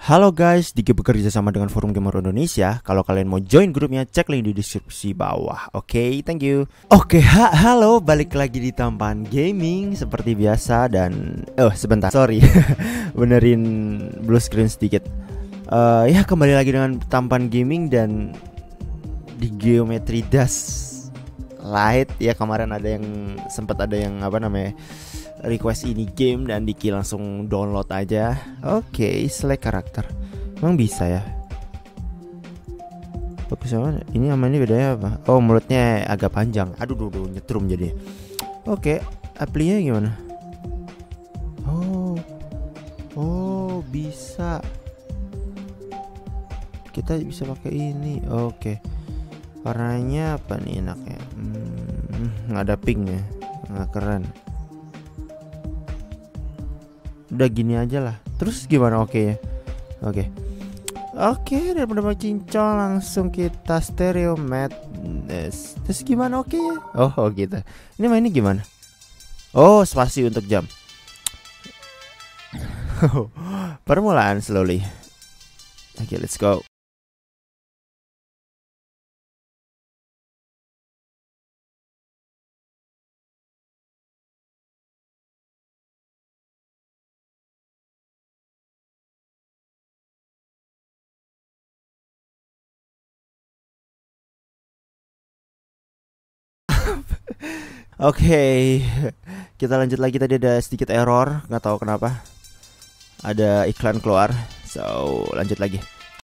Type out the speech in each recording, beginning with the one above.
Halo guys, Diki bekerja sama dengan Forum Gamer Indonesia. Kalau kalian mau join grupnya, cek link di deskripsi bawah. Oke, thank you. Oke, halo, balik lagi di Tampan Gaming seperti biasa dan sebentar, sorry, benerin blue screen sedikit. Ya kembali lagi dengan Tampan Gaming dan di Geometry Dash Lite ya. Kemarin ada yang sempat ada yang request ini game dan Diki langsung download aja. Oke, select karakter. Emang bisa ya? Oke, sama ini sama ini bedanya apa? Oh, mulutnya agak panjang. Aduh, nyetrum jadi. Oke, apply-nya gimana? Oh, bisa. Kita bisa pakai ini. Oke. Warnanya apa nih enaknya? Nggak ada pink ya. Nggak keren. Udah gini aja lah. Terus gimana? Oke ya. Oke, daripada cincong langsung kita stereo madness. Terus gimana? Oke ya. Oh gitu. Ini mainnya gimana? Oh, spasi untuk jam. Permulaan slowly. Oke, let's go. Oke, kita lanjut lagi. Tadi ada sedikit error, nggak tahu kenapa. Ada iklan keluar, so lanjut lagi.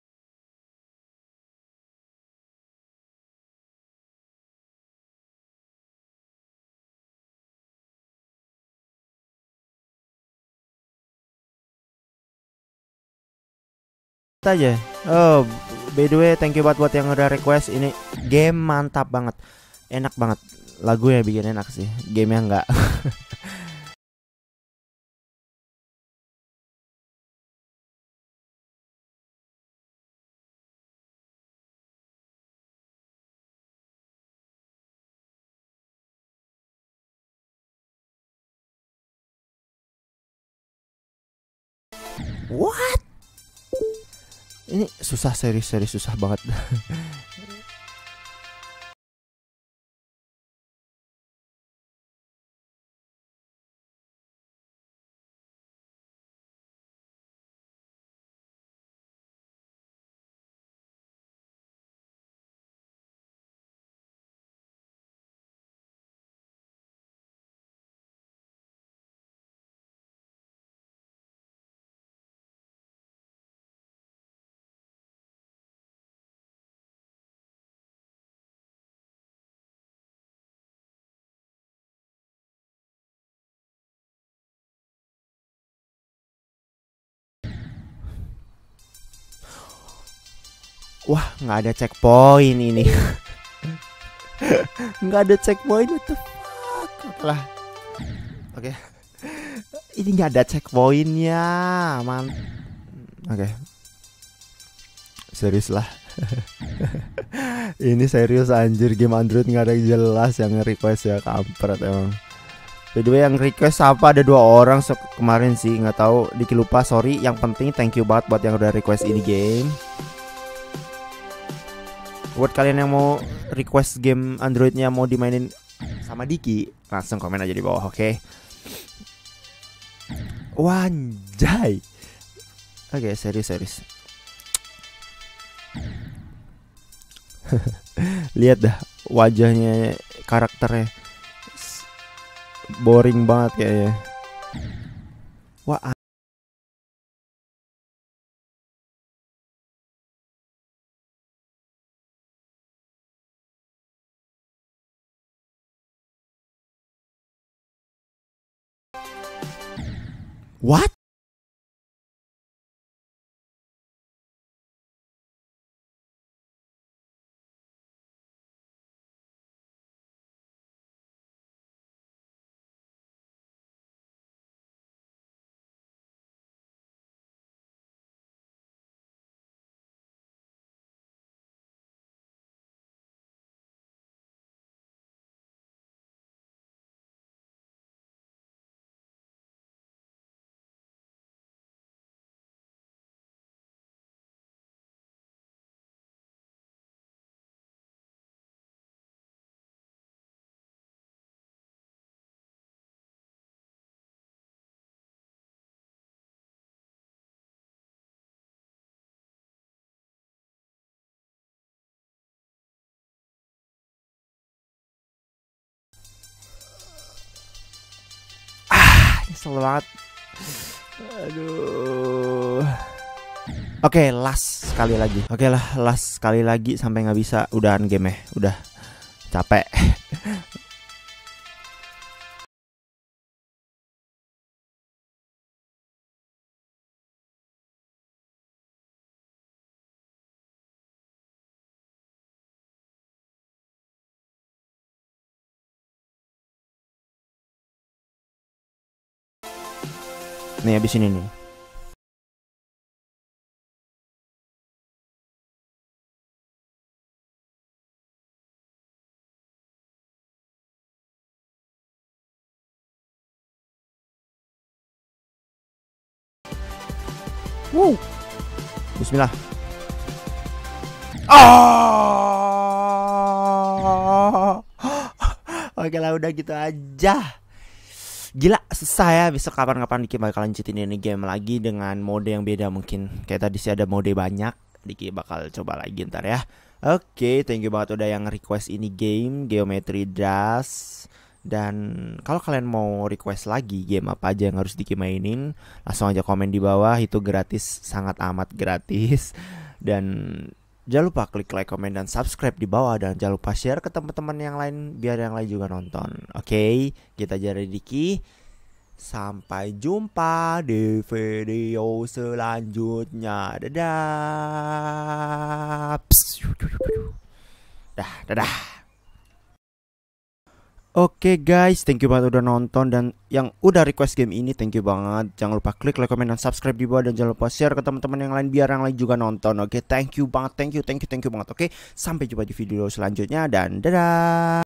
Kita aja. Oh, by the way, thank you buat yang udah request ini. Game mantap banget, enak banget. Lagu yang bikin enak sih, game yang enggak. What? Ini susah, serius susah banget. Wah, nggak ada checkpoint ini. Nggak ada checkpoint, what the fuck lah. Oke. Ini nggak ada checkpointnya, man. Oke. Serius lah. Ini serius anjir, game Android nggak ada yang jelas yang request ya, kampret emang. By the way, yang request apa ada 2 orang kemarin sih, nggak tahu, Diki lupa, sorry. Yang penting thank you banget buat yang udah request ini game. Buat kalian yang mau request game Androidnya mau dimainin sama Diki, langsung komen aja di bawah, oke? Wanjay. Oke, serius. Lihat dah wajahnya, karakternya boring banget kayaknya. Wah, what? Nyesel banget. Aduh. Oke, last sekali lagi. Oke lah, last sekali lagi sampai nggak bisa. Udahan game udah capek. Nih abis ini nih. Wow. Bismillah. Oh. Oke lah, udah gitu aja. Gila, susah ya. Besok kapan-kapan Diki bakal lanjutin ini game lagi dengan mode yang beda mungkin. Kayak tadi sih ada mode banyak. Diki bakal coba lagi ntar ya. Oke, thank you banget udah yang request ini game Geometry Dash. Dan kalau kalian mau request lagi game apa aja yang harus Diki mainin, langsung aja komen di bawah. Itu gratis, sangat amat gratis. Dan jangan lupa klik like, komen, dan subscribe di bawah. Dan jangan lupa share ke teman-teman yang lain biar yang lain juga nonton. Oke, kita jadi Diki. Sampai jumpa di video selanjutnya. Dadah. Dadah. Oke guys, thank you banget udah nonton. Dan yang udah request game ini, thank you banget. Jangan lupa klik like, komen, dan subscribe di bawah. Dan jangan lupa share ke teman-teman yang lain biar yang lain juga nonton. Oke, thank you banget, thank you banget. Oke, sampai jumpa di video selanjutnya. Dan dadah.